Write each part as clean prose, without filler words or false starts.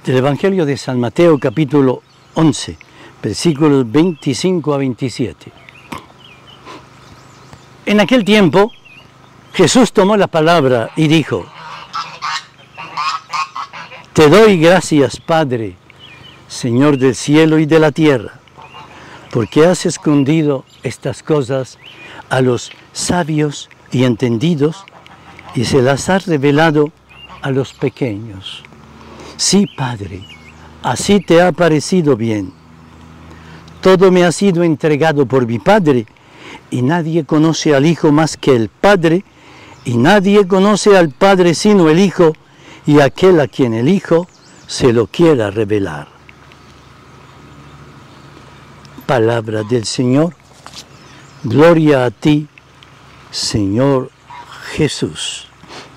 Del Evangelio de San Mateo, capítulo 11, versículos 25 a 27. En aquel tiempo, Jesús tomó la palabra y dijo: Te doy gracias, Padre, Señor del cielo y de la tierra, porque has escondido estas cosas a los sabios y entendidos y se las has revelado a los pequeños. Sí, Padre, así te ha parecido bien. Todo me ha sido entregado por mi Padre, y nadie conoce al Hijo más que el Padre, y nadie conoce al Padre sino el Hijo, y aquel a quien el Hijo se lo quiera revelar. Palabra del Señor. Gloria a ti, Señor Jesús.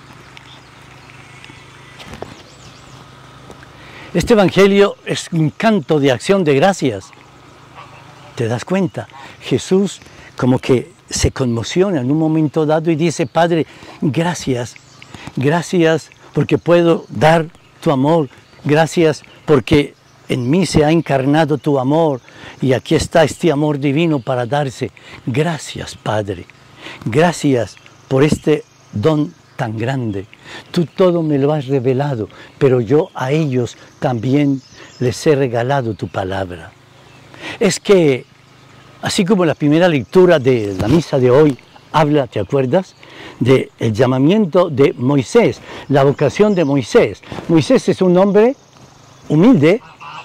Este Evangelio es un canto de acción de gracias. ¿Te das cuenta? Jesús como que se conmociona en un momento dado y dice: Padre, gracias, gracias porque puedo dar tu amor, gracias porque en mí se ha encarnado tu amor y aquí está este amor divino para darse. Gracias, Padre, gracias por este don tan grande. Tú todo me lo has revelado, pero yo a ellos también les he regalado tu palabra. Es que, así como la primera lectura de la misa de hoy habla, ¿te acuerdas?, del llamamiento de Moisés, la vocación de Moisés. Moisés es un hombre humilde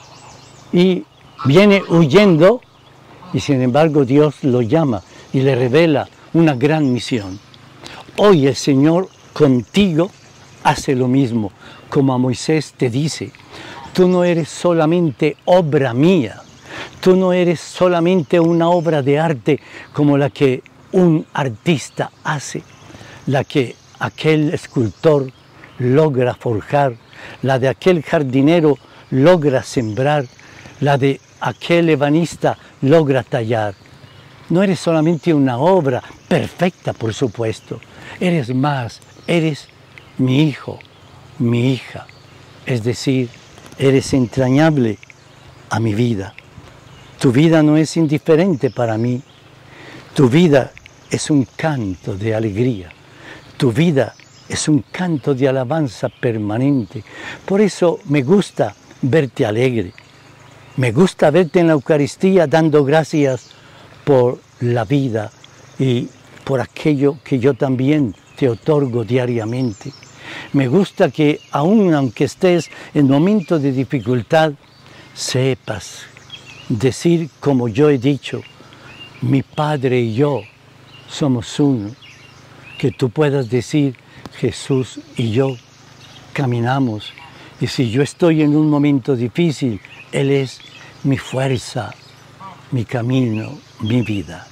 y viene huyendo, y sin embargo Dios lo llama y le revela una gran misión. Hoy el Señor contigo hace lo mismo, como a Moisés te dice: tú no eres solamente obra mía, tú no eres solamente una obra de arte como la que un artista hace, la que aquel escultor logra forjar, la de aquel jardinero logra sembrar, la de aquel ebanista logra tallar. No eres solamente una obra perfecta, por supuesto, eres más, eres mi hijo, mi hija, es decir, eres entrañable a mi vida. Tu vida no es indiferente para mí, tu vida es un canto de alegría, tu vida es un canto de alabanza permanente. Por eso me gusta verte alegre, me gusta verte en la Eucaristía dando gracias por la vida y por aquello que yo también te otorgo diariamente. Me gusta que aun aunque estés en momentos de dificultad, sepas decir como yo he dicho: mi Padre y yo somos uno. Que tú puedas decir: Jesús y yo caminamos, y si yo estoy en un momento difícil, Él es mi fuerza, mi camino, mi vida.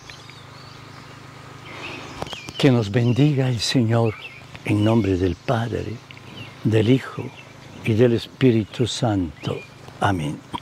Que nos bendiga el Señor en nombre del Padre, del Hijo y del Espíritu Santo. Amén.